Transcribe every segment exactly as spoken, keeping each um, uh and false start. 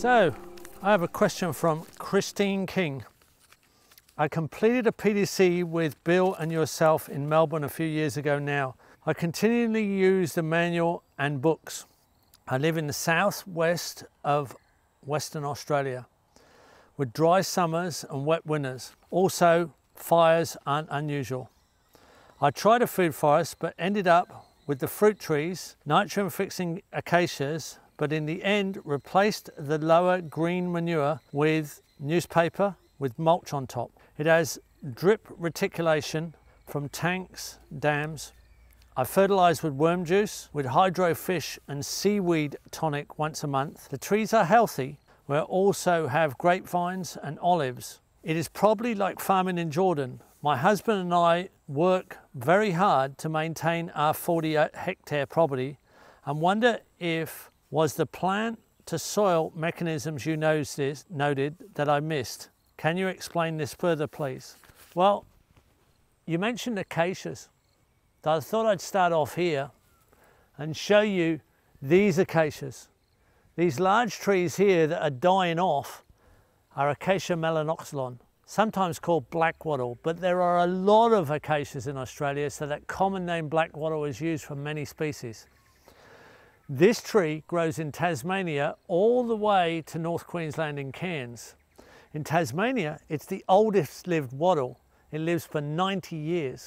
So, I have a question from Christine King. I completed a P D C with Bill and yourself in Melbourne a few years ago now. I continually use the manual and books. I live in the southwest of Western Australia with dry summers and wet winters. Also, fires aren't unusual. I tried a food forest but ended up with the fruit trees, nitrogen fixing acacias, but in the end replaced the lower green manure with newspaper with mulch on top. It has drip reticulation from tanks, dams. I fertilise with worm juice, with hydro fish and seaweed tonic once a month. The trees are healthy. We also have grapevines and olives. It is probably like farming in Jordan. My husband and I work very hard to maintain our forty hectare property and wonder if was the plant to soil mechanisms you noticed, noted that I missed. Can you explain this further, please? Well, you mentioned acacias. So I thought I'd start off here and show you these acacias. These large trees here that are dying off are Acacia melanoxylon, sometimes called black wattle, but there are a lot of acacias in Australia, so that common name black wattle is used for many species. This tree grows in Tasmania all the way to North Queensland in Cairns. In Tasmania, it's the oldest lived wattle. It lives for ninety years.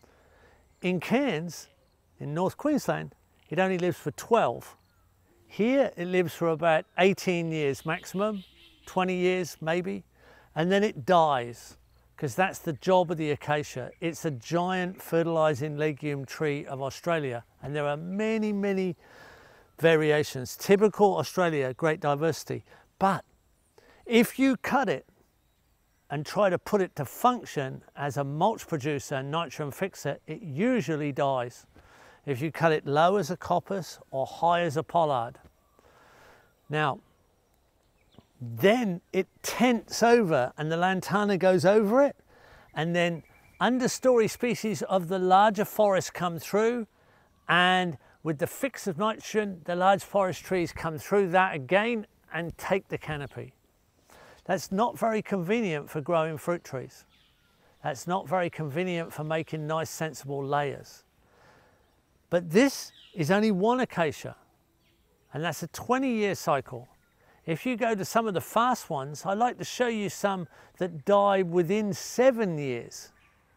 In Cairns, in North Queensland, it only lives for twelve. Here it lives for about eighteen years maximum, twenty years maybe, and then it dies, because that's the job of the acacia. It's a giant fertilising legume tree of Australia, and there are many, many variations. Typical Australia, great diversity. But if you cut it and try to put it to function as a mulch producer and nitrogen fixer, it usually dies. If you cut it low as a coppice or high as a pollard. Now, then it tents over and the lantana goes over it, and then understory species of the larger forest come through, and with the fix of nitrogen, the large forest trees come through that again and take the canopy. That's not very convenient for growing fruit trees. That's not very convenient for making nice, sensible layers. But this is only one acacia, and that's a twenty year cycle. If you go to some of the fast ones, I'd like to show you some that die within seven years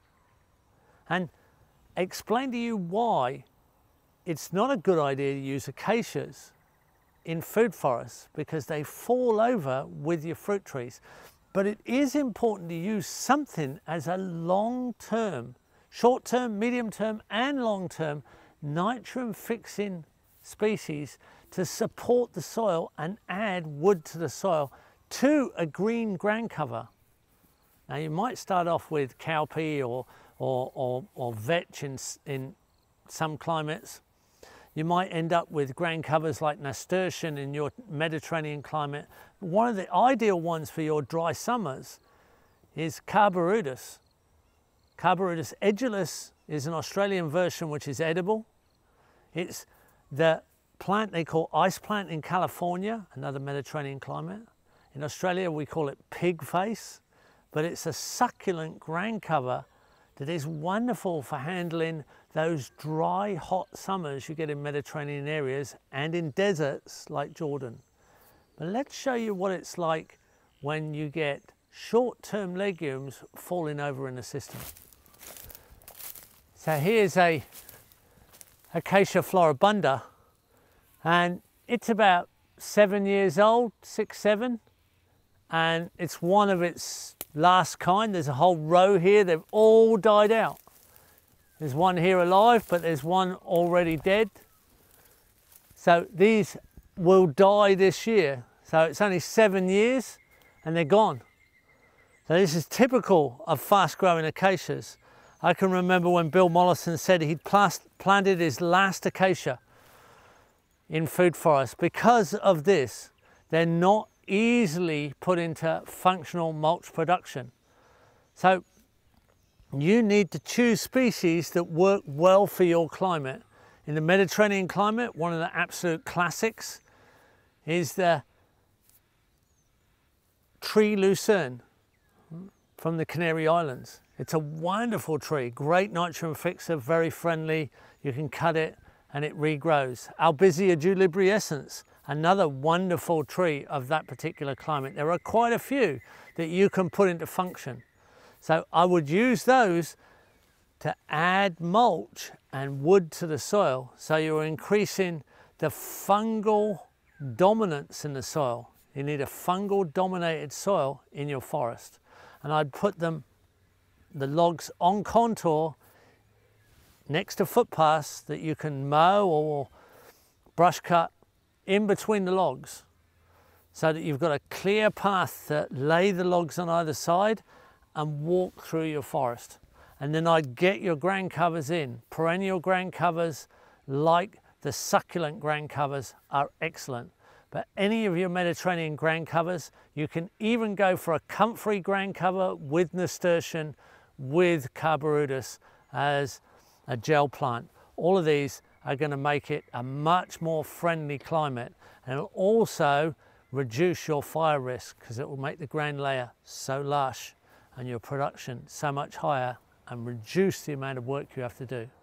and explain to you why it's not a good idea to use acacias in food forests, because they fall over with your fruit trees. But it is important to use something as a long-term, short-term, medium-term and long-term nitrogen fixing species to support the soil and add wood to the soil to a green ground cover. Now you might start off with cowpea or, or, or, or vetch in, in some climates. You might end up with ground covers like nasturtium in your Mediterranean climate. One of the ideal ones for your dry summers is Carbaridus. Carbaridus edulis is an Australian version which is edible. It's the plant they call ice plant in California, another Mediterranean climate. In Australia we call it pig face, but it's a succulent ground cover that is wonderful for handling those dry, hot summers you get in Mediterranean areas and in deserts like Jordan. But let's show you what it's like when you get short-term legumes falling over in the system. So here's a Acacia floribunda, and it's about seven years old, six, seven, and it's one of its last kind. There's a whole row here, they've all died out. There's one here alive, but there's one already dead. So these will die this year. So it's only seven years and they're gone. So this is typical of fast growing acacias. I can remember when Bill Mollison said he'd planted his last acacia in food forests. Because of this, they're not easily put into functional mulch production. So you need to choose species that work well for your climate. In the Mediterranean climate, one of the absolute classics is the tree lucerne from the Canary Islands. It's a wonderful tree, great nitrogen fixer, very friendly. You can cut it and it regrows. Albizia julibrescens, another wonderful tree of that particular climate. There are quite a few that you can put into function. So I would use those to add mulch and wood to the soil, so you're increasing the fungal dominance in the soil. You need a fungal dominated soil in your forest. And I'd put them, the logs on contour next to footpaths that you can mow or brush cut in between the logs, so that you've got a clear path to lay the logs on either side and walk through your forest. And then I'd get your ground covers in. Perennial ground covers like the succulent ground covers are excellent. But any of your Mediterranean ground covers, you can even go for a comfrey ground cover with nasturtium, with carborudus as a gel plant. All of these are going to make it a much more friendly climate, and it'll also reduce your fire risk because it will make the ground layer so lush and your production so much higher and reduce the amount of work you have to do.